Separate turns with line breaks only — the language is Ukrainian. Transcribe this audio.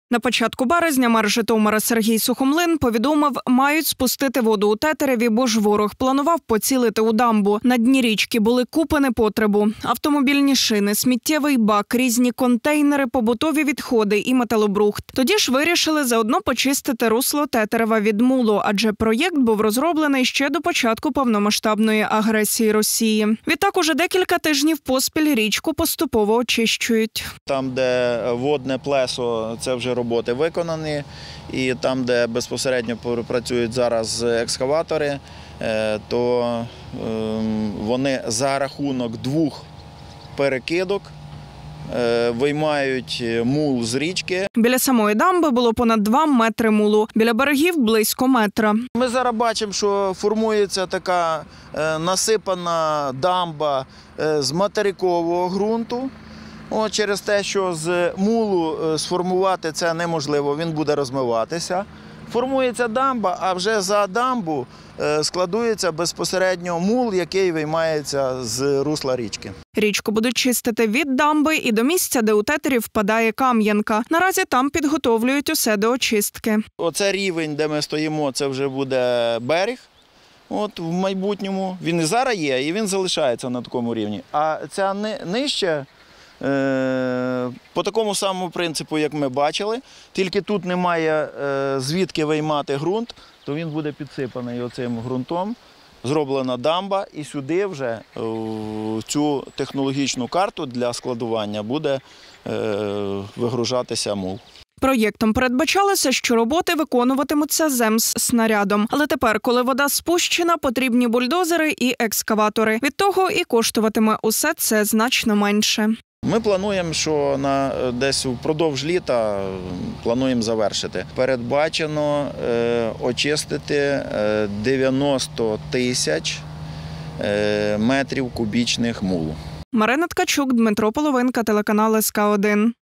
На початку березня мер Житомира Сергій Сухомлин повідомив, мають спустити воду у Тетереві, бо ж ворог планував поцілити у дамбу. На дні річки були купи непотребу. Автомобільні шини, сміттєвий бак, різні контейнери, побутові відходи і металобрухт. Тоді ж вирішили заодно почистити русло Тетерева від мулу, адже проєкт був розроблений ще до початку повномасштабної агресії Росії. Відтак уже декілька тижнів поспіль річку поступово очищують.
Там, де водне плесо, це вже роботи виконані, і там, де безпосередньо працюють зараз екскаватори, то вони за рахунок двох перекидок виймають мул з річки.
Біля самої дамби було понад 2 метри мулу, біля берегів – близько метра.
Ми зараз бачимо, що формується така насипана дамба з материкового ґрунту. Через те, що з мулу сформувати це неможливо, він буде розмиватися. Формується дамба, а вже за дамбу складується безпосередньо мул, який виймається з русла річки.
Річку будуть чистити від дамби і до місця, де у Тетері впадає Кам'янка. Наразі там підготовлюють усе до очистки.
Оце рівень, де ми стоїмо, це вже буде берег. В майбутньому. Він і зараз є, і він залишається на такому рівні. А ця нижче, по такому самому принципу, як ми бачили, тільки тут немає звідки виймати ґрунт, то він буде підсипаний оцим ґрунтом, зроблена дамба, і сюди вже цю технологічну карту для складування буде вигружатися мул.
Проєктом передбачалося, що роботи виконуватимуться земснарядом. Але тепер, коли вода спущена, потрібні бульдозери і екскаватори. Від того і коштуватиме усе це значно менше.
Ми плануємо, що десь впродовж літа плануємо завершити. Передбачено очистити 90 тисяч метрів кубічних мулу.
Марина Ткачук, Дмитро Половинка, телеканал СК1.